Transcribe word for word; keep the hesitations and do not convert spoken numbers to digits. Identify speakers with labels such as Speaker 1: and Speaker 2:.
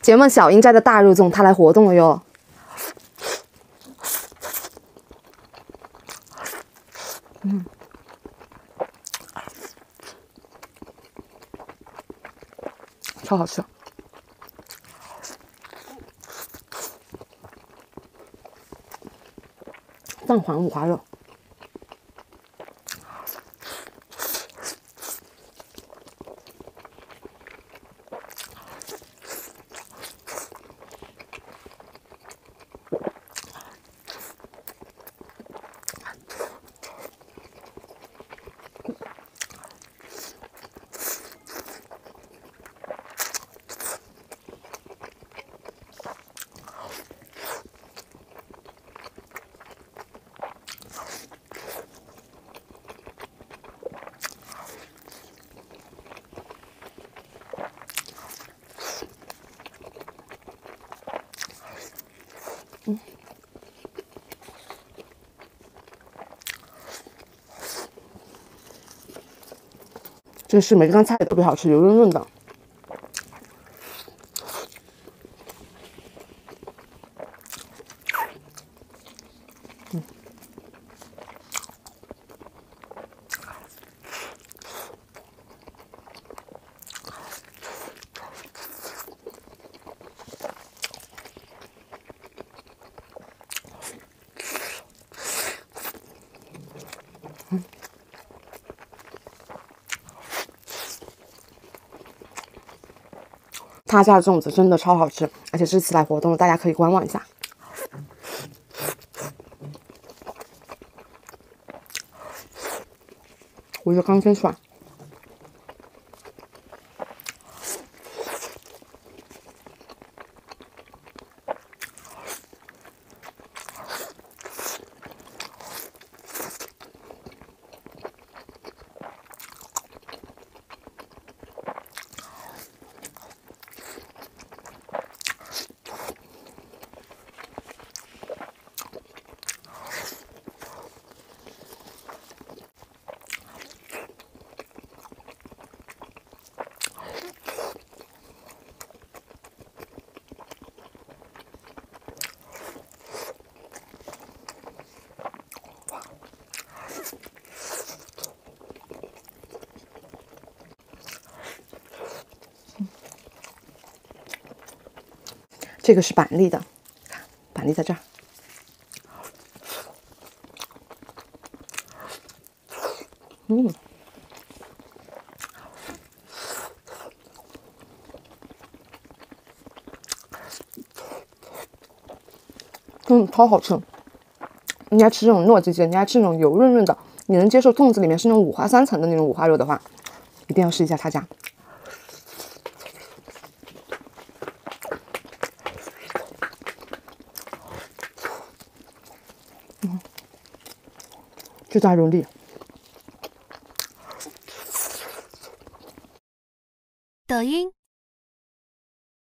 Speaker 1: 姐妹们，小英摘的大肉粽，它来活动了哟！嗯，超好吃。蛋黄五花肉。 嗯，这是梅干菜，特别好吃，油润润的。嗯，嗯。 他家的粽子真的超好吃，而且这次来活动，大家可以观望一下。我就刚蒸出来，这个是板栗的，板栗在这儿。嗯，嗯，超好吃。你爱吃这种糯叽叽，你爱吃那种油润润的，你能接受粽子里面是那种五花三层的那种五花肉的话，一定要试一下他家。嗯，巨大肉粒。
Speaker 2: 抖音。